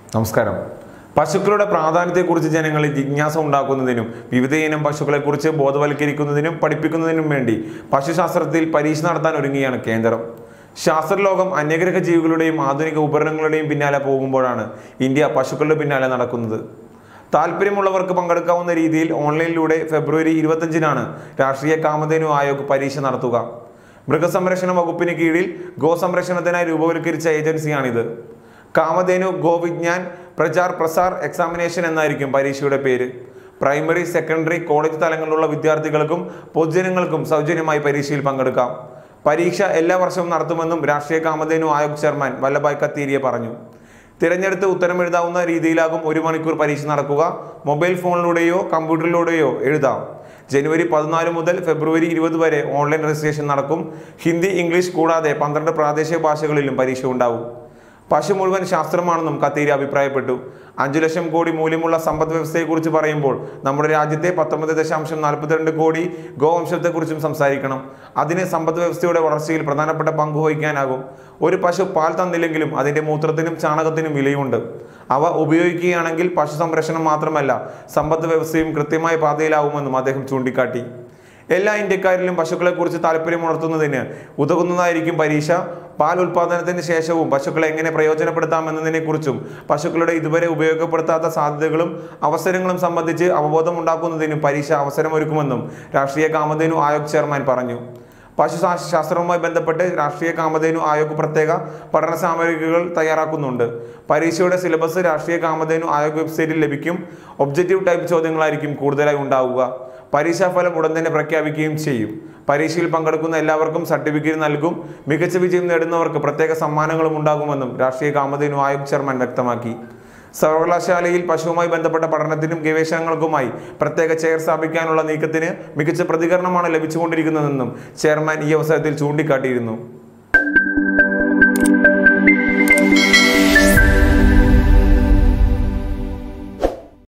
നമസ്കാരം. പശുക്കളുടെ പ്രാധാന്യത്തെക്കുറിച്ച് ജനങ്ങളിൽ ജിജ്ഞാസ ഉണ്ടാക്കുന്നതിനും വിവിധയിനം പശുക്കളെക്കുറിച്ച് ബോധവൽക്കരിക്കുന്നതിനും പഠിപ്പിക്കുന്നതിനും വേണ്ടി പശുശാസ്ത്രത്തിൽ പരീക്ഷ നടത്താൻ ഒരുങ്ങിയാണ് കേന്ദ്രം. ശാസ്ത്രലോകം അന്യഗ്രഹ ജീവികളുടെയും ആധുനിക ഉപകരണങ്ങളുടെയും പിന്നാലെ പോകുമ്പോഴാണ് ഇന്ത്യ പശുക്കളുടെ പിന്നാലെ നടക്കുന്നത്. താല്പര്യമുള്ളവർക്ക് പങ്കെടുക്കാവുന്ന രീതിയിൽ ഓൺലൈനിലൂടെ ഫെബ്രുവരി 25-നാണ് രാഷ്ട്രീയ കാമധേനു ആയോഗ് പരീക്ഷ നടത്തുക. മൃഗസംരക്ഷണ വകുപ്പിന് കീഴിൽ ഗോസംരക്ഷണത്തിനായി രൂപവൽക്കരിച്ച ഏജൻസിയാണിത്. കാമധേനു ഗോ വിജ്ഞാൻ പ്രചാർ പ്രസാർ എക്സാമിനേഷൻ എന്നായിരിക്കും പരീക്ഷയുടെ പേര്. പ്രൈമറി, സെക്കൻഡറി, കോളേജ് തലങ്ങളിലുള്ള വിദ്യാർത്ഥികൾക്കും പൊതുജനങ്ങൾക്കും സൗജന്യമായി പരീക്ഷയിൽ പങ്കെടുക്കാം. പരീക്ഷ എല്ലാ വർഷവും നടത്തുമെന്നും രാഷ്ട്രീയ കാമധേനു ആയോഗ് ചെയർമാൻ വല്ലഭായ് കത്തീരിയ പറഞ്ഞു. തിരഞ്ഞെടുത്ത് ഉത്തരം എഴുതാവുന്ന രീതിയിലാകും 1 മണിക്കൂർ പരീക്ഷ നടക്കുക. മൊബൈൽ ഫോണിലൂടെയോ കമ്പ്യൂട്ടറിലൂടെയോ എഴുതാം. ജനുവരി 14 മുതൽ ഫെബ്രുവരി 20 വരെ ഓൺലൈൻ രജിസ്ട്രേഷൻ നടക്കും. ഹിന്ദി, ഇംഗ്ലീഷ് കൂടാതെ 12 പ്രാദേശിക ഭാഷകളിലും പരീക്ഷ ഉണ്ടാവും. പശു മുഴുവൻ ശാസ്ത്രമാണെന്നും കത്തീരി അഭിപ്രായപ്പെട്ടു. 5 ലക്ഷം കോടി മൂല്യമുള്ള സമ്പദ് വ്യവസ്ഥയെക്കുറിച്ച് പറയുമ്പോൾ നമ്മുടെ രാജ്യത്തെ 19.42 കോടി ഗോവംശത്തെക്കുറിച്ചും സംസാരിക്കണം. അതിന് സമ്പദ് വ്യവസ്ഥയുടെ വളർച്ചയിൽ പ്രധാനപ്പെട്ട പങ്ക് വഹിക്കാനാകും. ഒരു പശു പാൽ തന്നില്ലെങ്കിലും അതിൻ്റെ മൂത്രത്തിനും ചാണകത്തിനും വിലയുണ്ട്. അവ ഉപയോഗിക്കുകയാണെങ്കിൽ പശു സംരക്ഷണം മാത്രമല്ല, സമ്പദ് വ്യവസ്ഥയും കൃത്യമായ പാതയിലാവുമെന്നും അദ്ദേഹം ചൂണ്ടിക്കാട്ടി. എല്ലാ ഇന്ത്യക്കാരിലും പശുക്കളെക്കുറിച്ച് താല്പര്യമുണർത്തുന്നതിന് ഉതകുന്നതായിരിക്കും പരീക്ഷ. പാൽ ഉൽപാദനത്തിന് ശേഷവും പശുക്കളെ എങ്ങനെ പ്രയോജനപ്പെടുത്താമെന്നതിനെക്കുറിച്ചും പശുക്കളുടെ ഇതുവരെ ഉപയോഗപ്പെടുത്താത്ത സാധ്യതകളും അവസരങ്ങളും സംബന്ധിച്ച് അവബോധമുണ്ടാക്കുന്നതിനും പരീക്ഷ അവസരമൊരുക്കുമെന്നും രാഷ്ട്രീയ കാമധേനു ആയോഗ് ചെയർമാൻ പറഞ്ഞു. പശുശാസ്ത്രവുമായി ബന്ധപ്പെട്ട് രാഷ്ട്രീയ കാമധേനു ആയോഗ് പ്രത്യേക പഠന സാമഗ്രികൾ തയ്യാറാക്കുന്നുണ്ട്. പരീക്ഷയുടെ സിലബസ് രാഷ്ട്രീയ കാമധേനു ആയോഗ് വെബ്സൈറ്റിൽ ലഭിക്കും. ഒബ്ജക്റ്റീവ് ടൈപ്പ് ചോദ്യങ്ങളായിരിക്കും കൂടുതലായി ഉണ്ടാവുക. പരീക്ഷാഫലം ഉടൻ തന്നെ പ്രഖ്യാപിക്കുകയും ചെയ്യും. പരീക്ഷയിൽ പങ്കെടുക്കുന്ന എല്ലാവർക്കും സർട്ടിഫിക്കറ്റ് നൽകും. മികച്ച വിജയം നേടുന്നവർക്ക് പ്രത്യേക സമ്മാനങ്ങളും ഉണ്ടാകുമെന്നും രാഷ്ട്രീയ കാമധേനു ആയോഗ് ചെയർമാൻ വ്യക്തമാക്കി. സർവകലാശാലയിൽ പശുവുമായി ബന്ധപ്പെട്ട പഠനത്തിനും ഗവേഷണങ്ങൾക്കുമായി പ്രത്യേക ചെയർ സ്ഥാപിക്കാനുള്ള നീക്കത്തിന് മികച്ച പ്രതികരണമാണ് ലഭിച്ചുകൊണ്ടിരിക്കുന്നതെന്നും ചെയർമാൻ ഈ അവസരത്തിൽ ചൂണ്ടിക്കാട്ടിയിരുന്നു.